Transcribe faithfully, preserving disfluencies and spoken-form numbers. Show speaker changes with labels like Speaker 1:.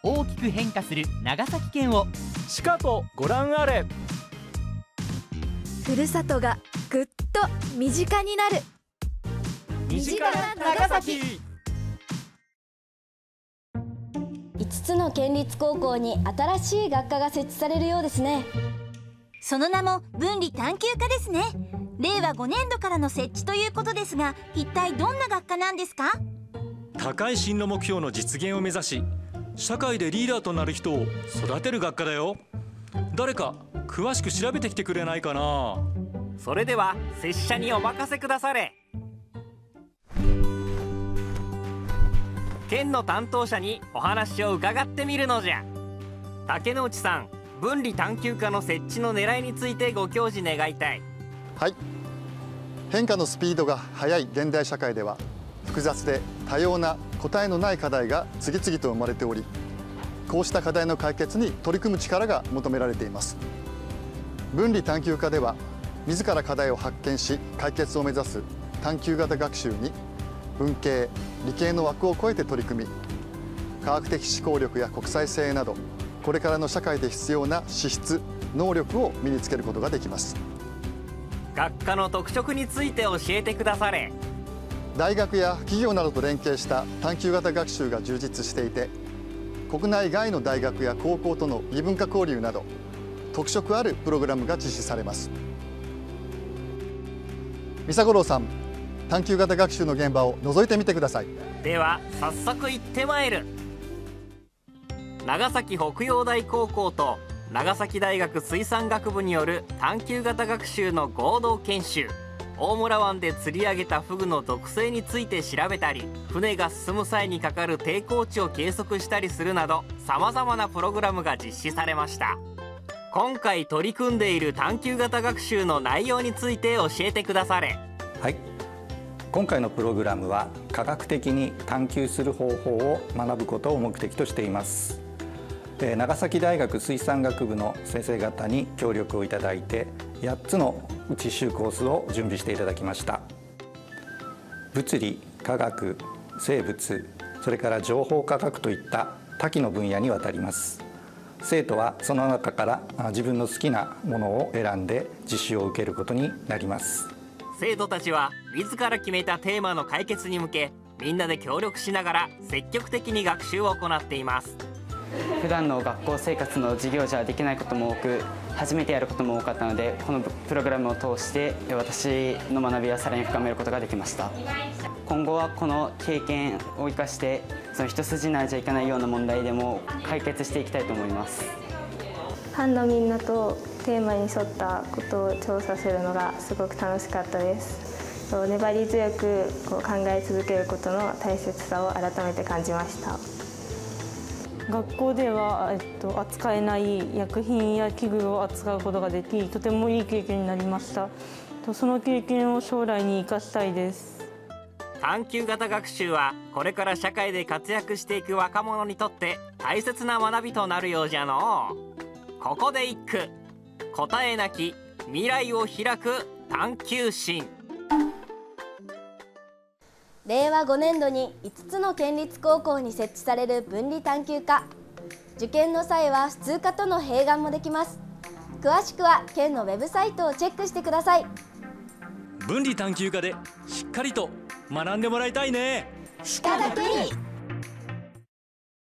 Speaker 1: 大きく変化する長崎県を
Speaker 2: しかとご覧あれ。
Speaker 3: ふるさとがぐっと身近になる。
Speaker 1: 身近な長崎。
Speaker 4: いつつの県立高校に新しい学科が設置されるようですね。
Speaker 5: その名も分離探究科ですね。れいわごねんどからの設置ということですが、一体どんな学科なんですか？
Speaker 2: 高い進路目標の実現を目指し、社会でリーダーとなる人を育てる学科だよ。誰か詳しく調べてきてくれないかな。
Speaker 6: それでは拙者にお任せくだされ。県の担当者にお話を伺ってみるのじゃ。竹之内さん、分離探究科の設置の狙いについてご教示願いたい。
Speaker 7: はい、変化のスピードが速い現代社会では、複雑で多様な答えのない課題が次々と生まれており、こうした課題の解決に取り組む力が求められています。分離探究科では、自ら課題を発見し解決を目指す探究型学習に、文系理系の枠を超えて取り組み、科学的思考力や国際性などこれからの社会で必要な資質能力を身につけることができます。
Speaker 6: 学科の特色について教えてくだされ。
Speaker 7: 大学や企業などと連携した探究型学習が充実していて、国内外の大学や高校との異文化交流など特色あるプログラムが実施されます。三佐五郎さん、探究型学習の現場を覗いてみてください。
Speaker 6: では早速行ってまいる。長崎北洋大高校と長崎大学水産学部による探究型学習の合同研修。大村湾で釣り上げたフグの毒性について調べたり、船が進む際にかかる抵抗値を計測したりするなど、さまざまなプログラムが実施されました。今回取り組んでいる探究型学習の内容について教えてくだされ。
Speaker 8: はい、今回のプログラムは科学的に探究する方法を学ぶことを目的としています。長崎大学水産学部の先生方に協力をいただいて、やっつの実習コースを準備していただきました。物理、科学、生物、それから情報科学といった多岐の分野にわたります。生徒はその中から自分の好きなものを選んで実習を受けることになります。
Speaker 6: 生徒たちは自ら決めたテーマの解決に向け、みんなで協力しながら積極的に学習を行っています。
Speaker 9: 普段の学校生活の授業じゃできないことも多く、初めてやることも多かったので、このプログラムを通して私の学びはさらに深めることができました。今後はこの経験を生かして、その一筋縄じゃいかないような問題でも解決していきたいと思います。
Speaker 10: 班のみんなとテーマに沿ったことを調査するのがすごく楽しかったです。粘り強くこう考え続けることの大切さを改めて感じました。
Speaker 11: 学校では、えっと、扱えない薬品や器具を扱うことができ、とてもいい経験になりました。その経験を将来に生かしたいです。
Speaker 6: 探究型学習はこれから社会で活躍していく若者にとって大切な学びとなるようじゃのう。ここで一句。答えなき未来を開く探究心。
Speaker 4: れいわごねんどにいつつの県立高校に設置される分離探究科。受験の際は普通科との併願もできます。詳しくは県のウェブサイトをチェックしてください。
Speaker 2: 分離探究科でしっかりと学んでもらいたいね。
Speaker 5: しかだけに